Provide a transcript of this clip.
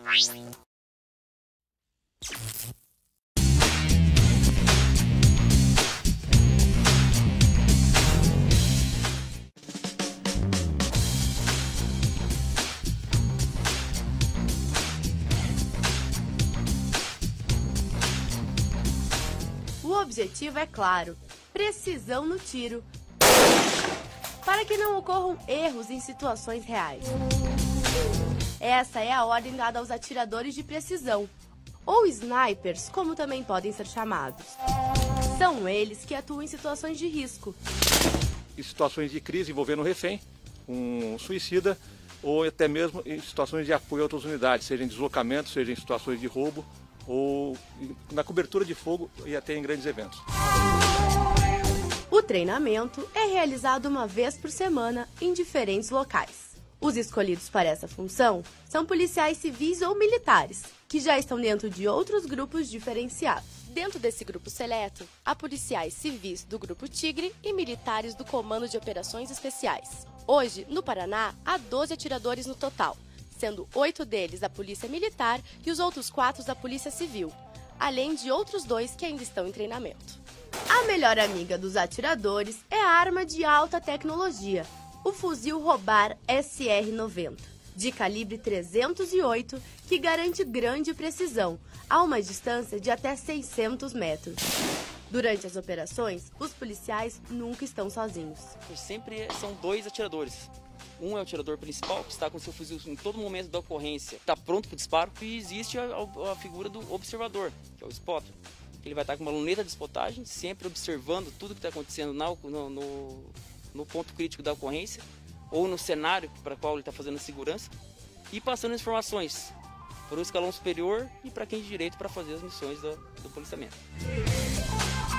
O objetivo é claro: precisão no tiro, para que não ocorram erros em situações reais. Essa é a ordem dada aos atiradores de precisão, ou snipers, como também podem ser chamados. São eles que atuam em situações de risco. Em situações de crise envolvendo um refém, um suicida, ou até mesmo em situações de apoio a outras unidades, seja em deslocamento, seja em situações de roubo, ou na cobertura de fogo e até em grandes eventos. O treinamento é realizado uma vez por semana em diferentes locais. Os escolhidos para essa função são policiais civis ou militares, que já estão dentro de outros grupos diferenciados. Dentro desse grupo seleto, há policiais civis do Grupo Tigre e militares do Comando de Operações Especiais. Hoje, no Paraná, há 12 atiradores no total, sendo 8 deles da Polícia Militar e os outros 4 da Polícia Civil, além de outros 2 que ainda estão em treinamento. A melhor amiga dos atiradores é a arma de alta tecnologia, o fuzil Robar SR-90, de calibre 308, que garante grande precisão, a uma distância de até 600 metros. Durante as operações, os policiais nunca estão sozinhos. Sempre são 2 atiradores. Um é o atirador principal, que está com seu fuzil em todo momento da ocorrência, está pronto para o disparo, e existe a figura do observador, que é o spotter. Ele vai estar com uma luneta de spotagem, sempre observando tudo que está acontecendo no ponto crítico da ocorrência, ou no cenário para o qual ele está fazendo a segurança, e passando informações para o escalão superior e para quem de direito para fazer as missões do policiamento.